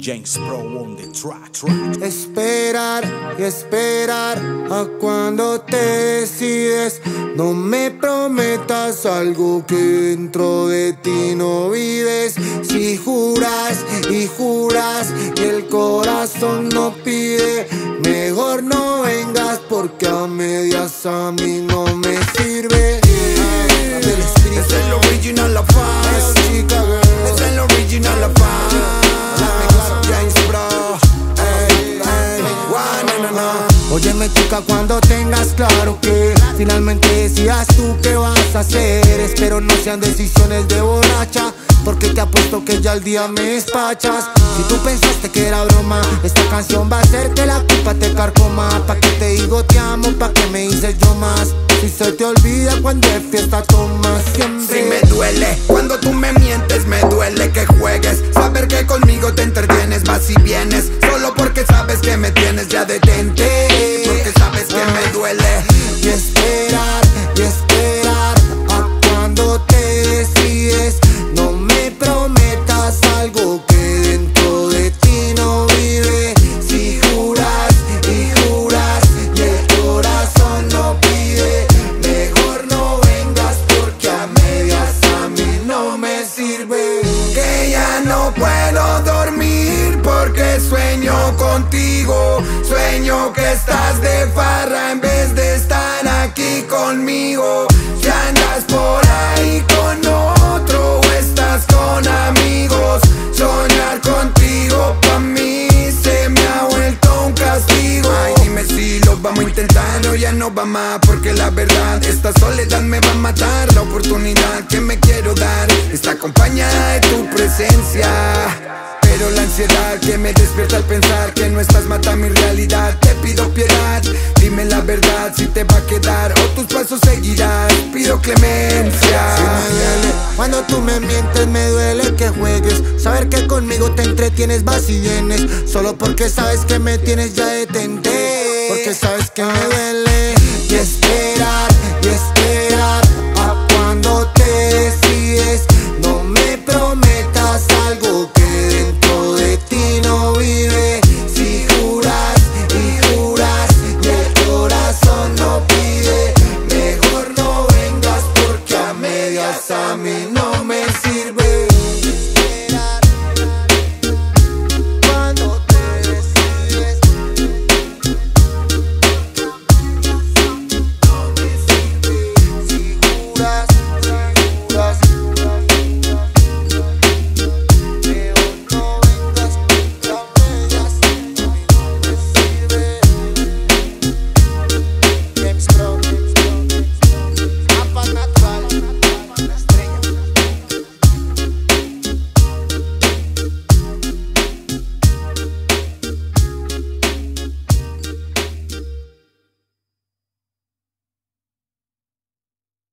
James Pro on the track. Esperar y esperar a cuando te decides. No me prometas algo que dentro de ti no vives. Si juras y juras y el corazón no pide, mejor no vengas porque a medias a mí no me sirve. Es el original afán. Es el original afán. James Pro. Óyeme chica, cuando tengas claro que finalmente decidas tú qué vas a hacer. Espero no sean decisiones de borracha, porque te apuesto que ya al día me despachas. Si tú pensaste que era broma, esta canción va a hacer que la culpa te carcoma. Pa' que te digo te amo, pa' que me dices yo más. Si se te olvida cuando de fiesta tomas siempre. Si me duele cuando tú me mientes, me duele que juegues. Saber que conmigo te entretienes, vas y vienes. Solo porque sabes que me tienes, ya detente. Porque sabes que me duele. Y esperar a cuando te decides. No me prometas algo que dentro de ti no vive. Si juras y juras y el corazón no pide, mejor no vengas porque a medias a mí no me sirve. Que ya no puedo dormir porque sueño contigo. Sueño que estás de farra en vez de estar aquí conmigo. Si andas por ahí con otro o estás con amigos, soñar contigo pa' mí se me ha vuelto un castigo. Ay, dime si lo vamos a intentar o ya no va más, porque la verdad esta soledad me va a matar. La oportunidad que me quiero dar está acompañada de tu presencia, pero la ansiedad que me despierta al pensar que no estás mata mi realidad. Te pido piedad, dime la verdad si te va a quedar o tus pasos seguirás. Pido clemencia. Si me duele cuando tú me mientes, me duele que juegues. Saber que conmigo te entretienes, vas y vienes. Solo porque sabes que me tienes, ya detente. Porque sabes que me duele. Y esperar